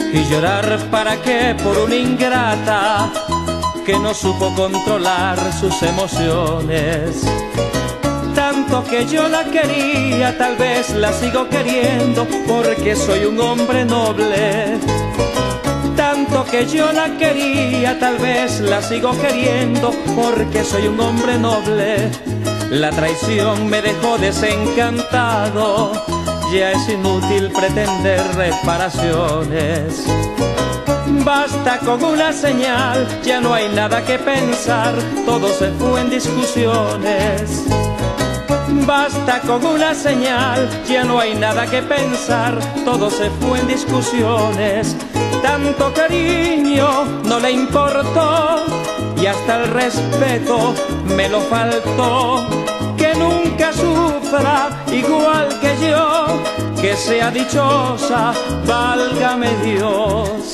Y llorar para qué por una ingrata que no supo controlar sus emociones. Tanto que yo la quería, tal vez la sigo queriendo porque soy un hombre noble. Tanto que yo la quería, tal vez la sigo queriendo porque soy un hombre noble. La traición me dejó desencantado, ya es inútil pretender reparaciones. Basta con una señal, ya no hay nada que pensar, todo se fue en discusiones. Basta con una señal, ya no hay nada que pensar, todo se fue en discusiones. Tanto cariño no le importó y hasta el respeto me lo faltó. Que nunca sufra igual que yo, que sea dichosa, válgame Dios.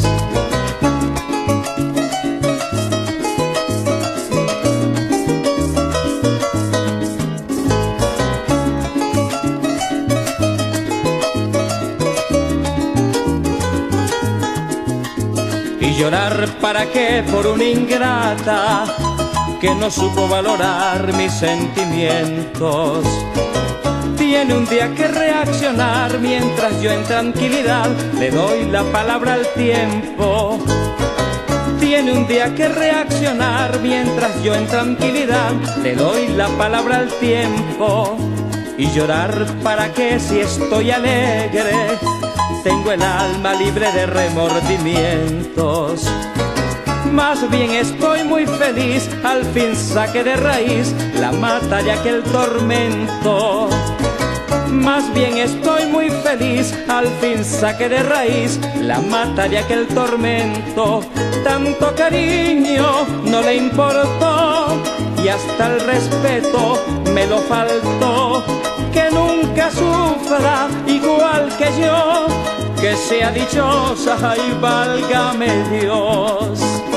Y llorar para qué por una ingrata que no supo valorar mis sentimientos. Tiene un día que reaccionar mientras yo en tranquilidad le doy la palabra al tiempo. Tiene un día que reaccionar mientras yo en tranquilidad le doy la palabra al tiempo. Y llorar para qué si estoy alegre, tengo el alma libre de remordimientos. Más bien estoy muy feliz, al fin saqué de raíz la mata de aquel tormento. Más bien estoy muy feliz, al fin saqué de raíz la mata de aquel tormento. Tanto cariño no le importó y hasta el respeto me lo faltó. Que nunca sufra igual que yo, que sea dichosa y válgame Dios.